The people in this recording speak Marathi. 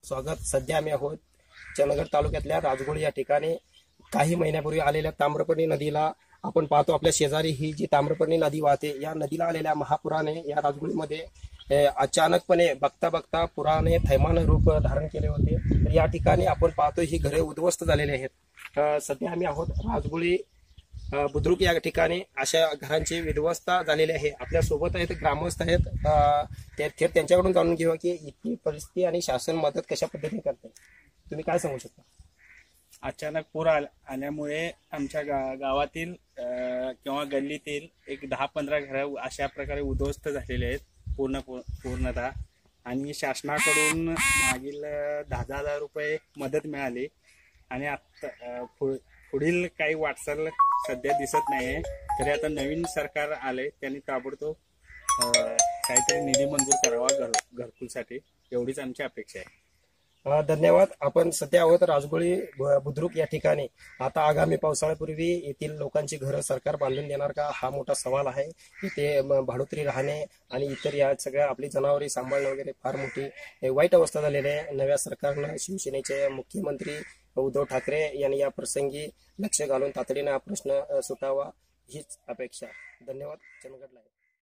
स्वागत। सध्या आम्ही आहोत चंदगड तालुक्यातल्या राजगोळी या ठिकाणी। काही महिन्यापूर्वी आलेल्या ताम्रपर्णी नदीला आपण पाहतो, आपल्या शेजारी ही जी ताम्रपर्णी नदी वाहते, या नदीला आलेल्या महापुराने या राजगोळीमध्ये अचानकपणे बघता बघता पुराने थैमान रूप धारण केले होते। तर या ठिकाणी आपण पाहतो ही घरे उद्ध्वस्त झालेली आहेत। सध्या आम्ही आहोत राजगोळी बुद्रुक या ठिकाणी। अशा घरांची विध्वस्ता झालेली आहे। आपल्या सोबत आहेत ग्रामस्थ आहेत, थेट त्यांच्याकडून जाणून घेऊया की इतकी परिस्थिती आणि शासन मदत कशा पद्धतीने करते। तुम्ही काय सांगू शकता? अचानक पूर आल्यामुळे आमच्या गावातील किंवा गल्लीतील एक 10-15 घरं अशा प्रकारे उद्ध्वस्त झालेले आहेत पूर्णतः। आणि शासनाकडून मागील 10,000 रुपये मदत मिळाली आणि आता पुढील काही वाटचाल सध्या दिसत नाहीये। तरी आता नवीन सरकार आले, त्यांनी ताबडतोब काहीतरी निधी मंजूर करावा घरकुलसाठी, एवढीच आमची अपेक्षा आहे। धन्यवाद। आपण सध्या आहोत राजगोळी बुद्रुक या ठिकाणी। आता आगामी पावसाळ्यापूर्वी येथील लोकांची घरं सरकार बांधून देणार का, हा मोठा सवाल आहे। इथे भाडोत्री राहणे आणि इतर या सगळ्या आपली जनावरे सांभाळणं वगैरे फार मोठी वाईट अवस्था झालेली आहे। नव्या सरकारनं शिवसेनेचे मुख्यमंत्री उद्धव ठाकरे यांनी या प्रसंगी लक्ष घालून तातडीने हा प्रश्न सुटावा हीच अपेक्षा। धन्यवाद। चंदगड लाईव्ह।